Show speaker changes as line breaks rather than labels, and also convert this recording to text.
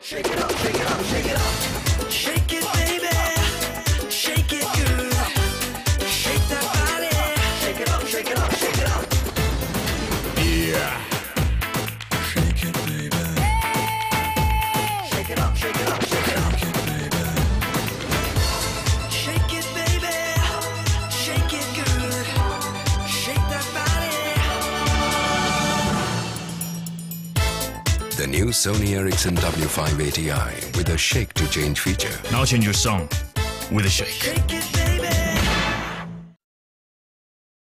Shake it up, shake it up, shake it up. Shake it, baby. Shake it good. Shake that body. Shake it up, shake it up, shake it up.
Yeah.
Shake it, baby. Shake it up, shake it up, shake it up. Shake it, baby. Shake it good. Shake that body.
The new Sony Ericsson W580i with a shake to change feature.
Now change your song with a shake.
Shake it, baby.